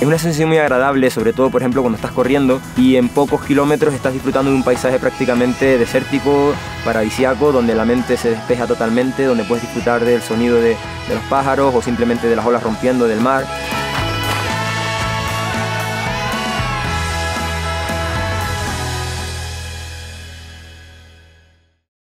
Es una sensación muy agradable, sobre todo por ejemplo cuando estás corriendo y en pocos kilómetros estás disfrutando de un paisaje prácticamente desértico, paradisíaco, donde la mente se despeja totalmente, donde puedes disfrutar del sonido de los pájaros o simplemente de las olas rompiendo del mar.